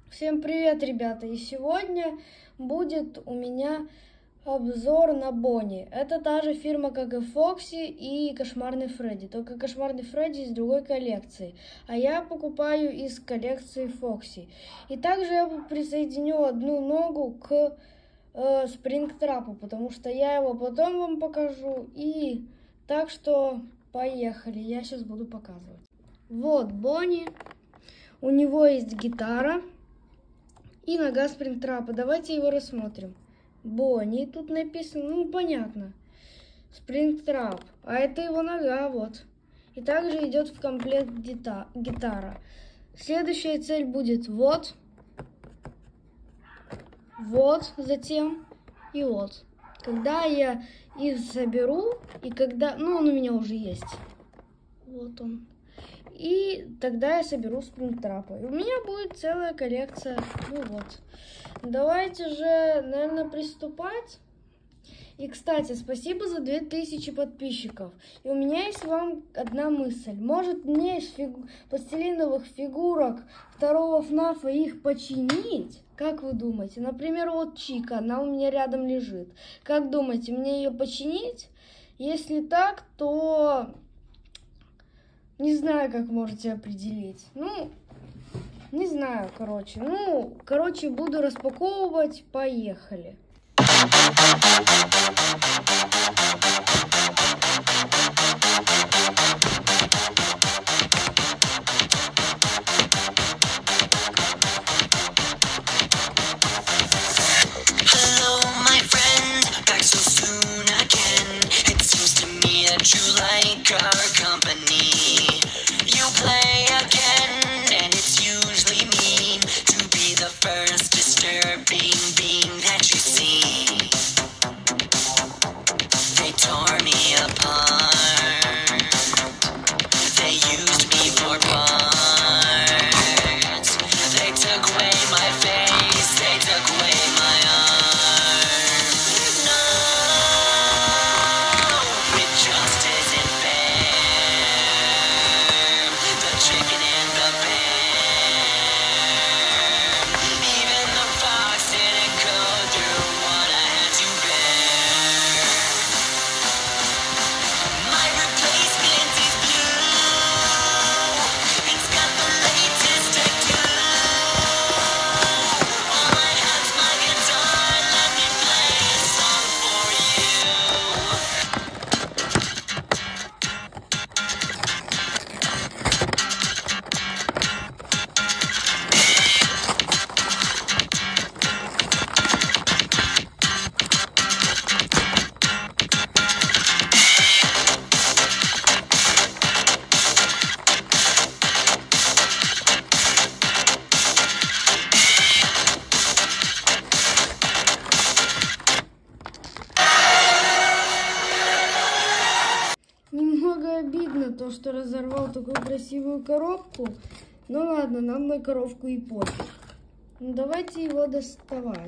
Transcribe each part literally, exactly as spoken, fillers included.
Всем привет, ребята! И сегодня будет у меня обзор на Бонни. Это та же фирма, как и Фокси и Кошмарный Фредди. Только Кошмарный Фредди из другой коллекции. А я покупаю из коллекции Фокси. И также я присоединю одну ногу к э, Спрингтрапу, потому что я его потом вам покажу. И так что поехали, я сейчас буду показывать. Вот Бонни. У него есть гитара и нога Спрингтрапа. Давайте его рассмотрим. Бонни, тут написано, ну понятно. Спрингтрап. А это его нога, вот. И также идет в комплект гита гитара. Следующая цель будет вот. Вот, затем и вот. Когда я их соберу, и когда... Ну, он у меня уже есть. Вот он. И тогда я соберу Спрингтрапа. И у меня будет целая коллекция. Ну вот. Давайте же, наверное, приступать. И, кстати, спасибо за две тысячи подписчиков. И у меня есть вам одна мысль. Может, мне из фигу... пластилиновых фигурок второго ФНАФа их починить? Как вы думаете? Например, вот Чика, она у меня рядом лежит. Как думаете, мне ее починить? Если так, то... Не знаю, как можете определить. Ну, не знаю, короче. Ну, короче, буду распаковывать. Поехали. Hello, my friend. Back so soon again. It seems to me that you like our company. You play again, and it's usually mean to be the first disturbing being that you see. They tore me apart. They used me for parts. They took away my face. They took away my arm. No, it just isn't fair. The chicken and the bear. Even the fox didn't go through what I had to bear. My replacement is blue. It's got the latest tattoo. All I have is my guitar. Let me play a song for you. Немного обидно то, что разорвал такую красивую коробку. Ну ладно, нам на коробку и пофиг. Ну давайте его доставать.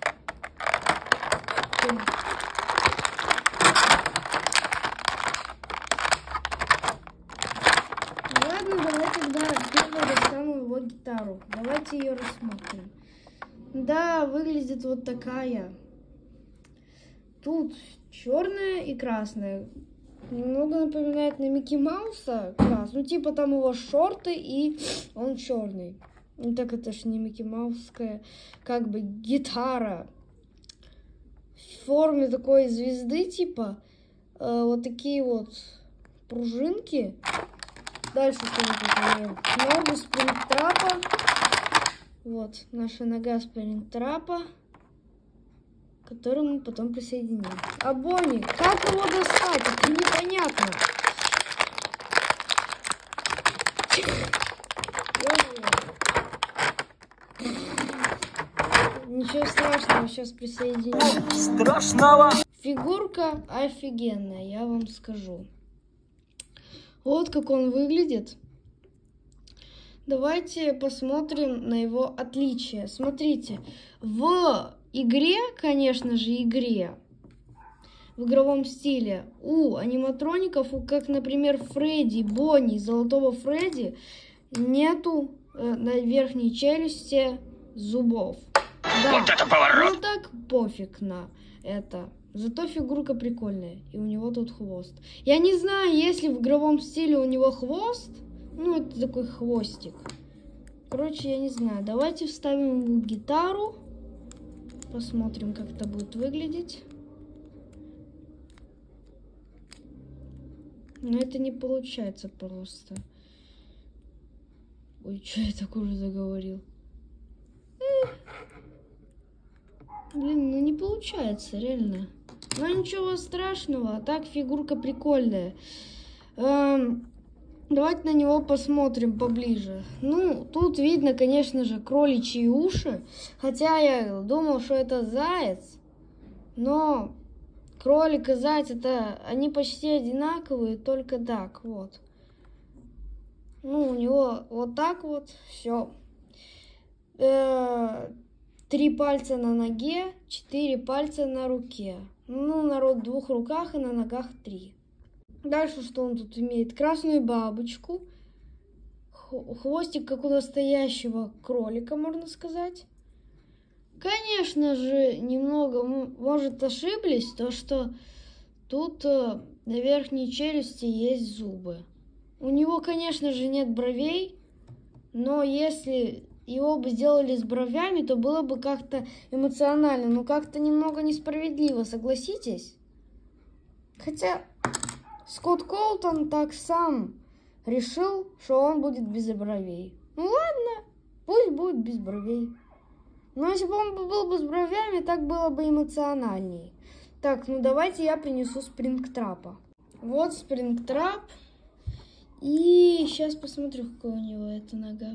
Ладно, давайте тогда сначала достану его гитару. Давайте ее рассмотрим. Да, выглядит вот такая. Тут черная и красная. Немного напоминает на Микки Мауса. Класс. Ну, типа там его шорты и он черный. Ну, так это ж не Микки Маусская, как бы гитара. В форме такой звезды, типа. Э, вот такие вот пружинки. Дальше что мы тут имеем? Ногу Спрингтрапа. Вот наша нога Спрингтрапа, который мы потом присоединим. А Бонни, как его достать? Это непонятно. Ничего страшного, сейчас присоединим. Страшного! Фигурка офигенная, я вам скажу. Вот как он выглядит. Давайте посмотрим на его отличия. Смотрите, в игре, конечно же, игре, в игровом стиле, у аниматроников, как, например, Фредди, Бонни, Золотого Фредди, нету э, на верхней челюсти зубов. Да, Вот это поворот! ну так пофиг на это. Зато фигурка прикольная, и у него тут хвост. Я не знаю, если в игровом стиле у него хвост, ну это такой хвостик. Короче, я не знаю. Давайте вставим ему гитару. Посмотрим, как это будет выглядеть. Но это не получается просто. Ой, что я так уже заговорил? Эх. Блин, ну не получается, реально. Но ничего страшного, а так фигурка прикольная. Эм, давайте на него посмотрим поближе. Ну, тут видно, конечно же, кроличьи уши. Хотя я думал, что это заяц. Но кролик и заяц, это они почти одинаковые, только так, вот. Ну, у него вот так вот, все. Э, три пальца на ноге, четыре пальца на руке. Ну, на двух руках и на ногах три. Дальше что он тут имеет? Красную бабочку. Хвостик, как у настоящего кролика, можно сказать. Конечно же, немного, может, ошиблись, то что тут на верхней челюсти есть зубы. У него, конечно же, нет бровей, но если его бы сделали с бровями, то было бы как-то эмоционально, но как-то немного несправедливо, согласитесь? Хотя Скотт Колтон так сам решил, что он будет без бровей. Ну ладно, пусть будет без бровей. Но если бы он был бы с бровями, так было бы эмоциональней. Так, ну давайте я принесу Спрингтрапа. Вот Спрингтрап. И сейчас посмотрю, какая у него эта нога.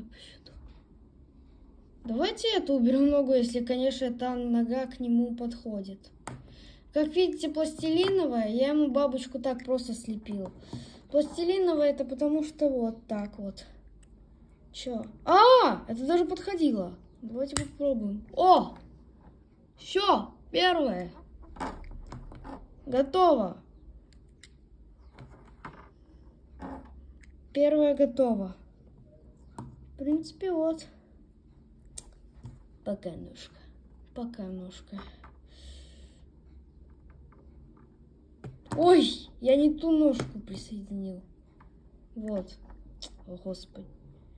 Давайте эту уберем ногу, если, конечно, эта нога к нему подходит. Как видите, пластилиновая. Я ему бабочку так просто слепил. Пластилиновая это потому что вот так вот. Чё? А, это даже подходило. Давайте попробуем. О! Все, первое. Готово. Первое готово. В принципе, вот. Пока ножка. Пока ножка. Ой, я не ту ножку присоединил. Вот. О, Господи.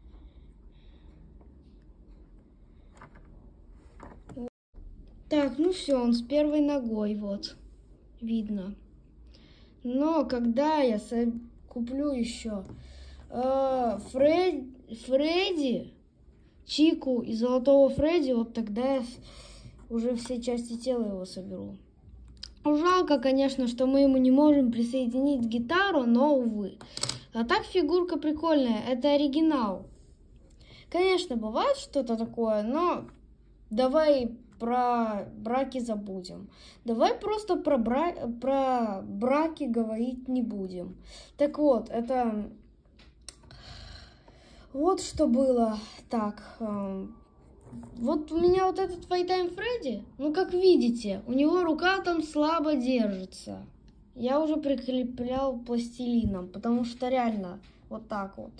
Так, ну все, он с первой ногой, вот. Видно. Но когда я куплю еще э, Фред, Фредди, Чику и Золотого Фредди, вот тогда я уже все части тела его соберу. Жалко, конечно, что мы ему не можем присоединить гитару, но, увы. А так фигурка прикольная, это оригинал. Конечно, бывает что-то такое, но давай про браки забудем. Давай просто про, бра... про браки говорить не будем. Так вот, это... Вот что было. Так, э... вот у меня вот этот Файтайм Фредди, ну как видите, у него рука там слабо держится. Я уже прикреплял пластилином, потому что реально вот так вот.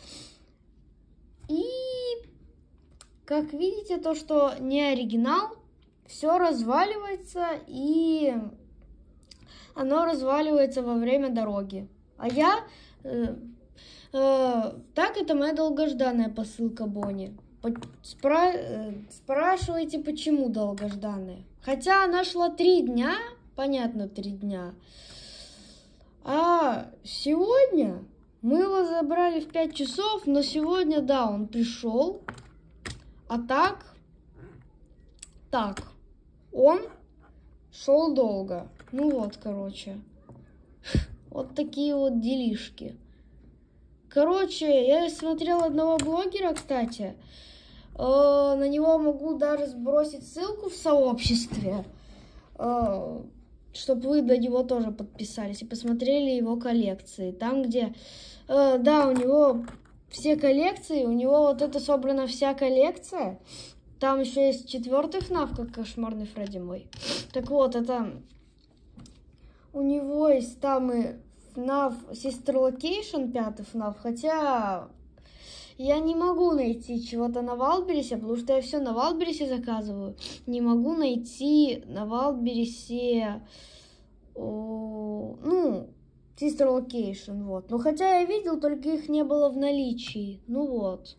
И как видите, то, что не оригинал, все разваливается, и оно разваливается во время дороги. А я... Э, э, так, это моя долгожданная посылка Бонни. Спра... Э, спрашивайте, почему долгожданная. Хотя она шла три дня, понятно, три дня. А сегодня мы его забрали в пять часов, но сегодня, да, он пришел. А так, так, он шел долго. Ну вот, короче, вот такие вот делишки. Короче, я смотрел одного блогера, кстати, э, на него могу даже сбросить ссылку в сообществе, э, чтобы вы до него тоже подписались и посмотрели его коллекции. Там, где, э, да, у него... Все коллекции, у него вот это собрана вся коллекция. Там еще есть четвертый эф-наф, как Кошмарный Фредди мой. Так вот, это... У него есть там и эф-наф Sister Location, пятый эф-наф. Хотя я не могу найти чего-то на Вайлдберрисе, потому что я все на Вайлдберрисе заказываю. Не могу найти на Вайлдберрисе, ну, Sister Location, вот. Но хотя я видел, только их не было в наличии. Ну вот.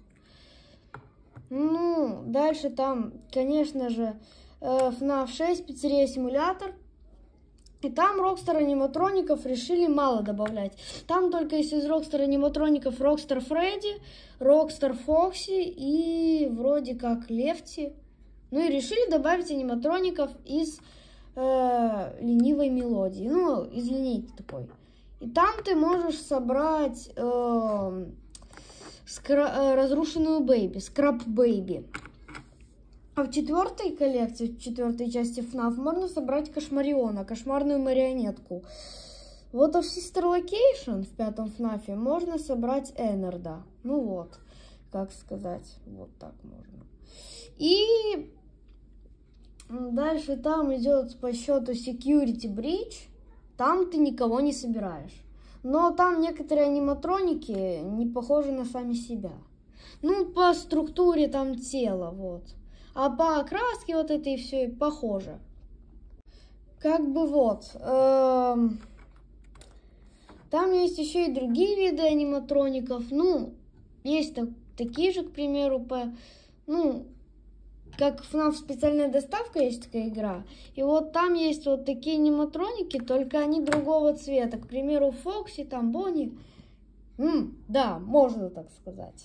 Ну, дальше там, конечно же, эф нав шесть, пиццерия симулятор. И там Rockstar аниматроников решили мало добавлять. Там только из Rockstar аниматроников Rockstar Фредди, Rockstar Фокси и вроде как Лефти. Ну и решили добавить аниматроников из э, ленивой мелодии. Ну, из линейки такой. И там ты можешь собрать э, скра- э, разрушенную Бэйби, Скрап Бэйби. А в четвертой коллекции, в четвертой части эф нав, можно собрать Кошмариона, кошмарную марионетку. Вот а в Sister Location, в пятом эф нафе, можно собрать Эннарда. Ну вот, как сказать, вот так можно. И дальше там идет по счету Security Breach. Там ты никого не собираешь. Но там некоторые аниматроники не похожи на сами себя. Ну, по структуре там тела, вот. А по окраске вот этой все похоже. Как бы вот. Эм, там есть еще и другие виды аниматроников. Ну, есть так, такие же, к примеру, по, ну, как эф нав специальная доставка, есть такая игра. И вот там есть вот такие аниматроники, только они другого цвета. К примеру, Фокси, там Бонни. М, да, можно так сказать.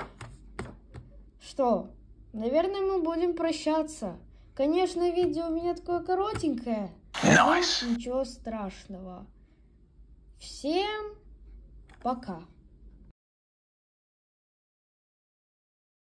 Что? Наверное, мы будем прощаться. Конечно, видео у меня такое коротенькое. Nice. Но ничего страшного. Всем пока.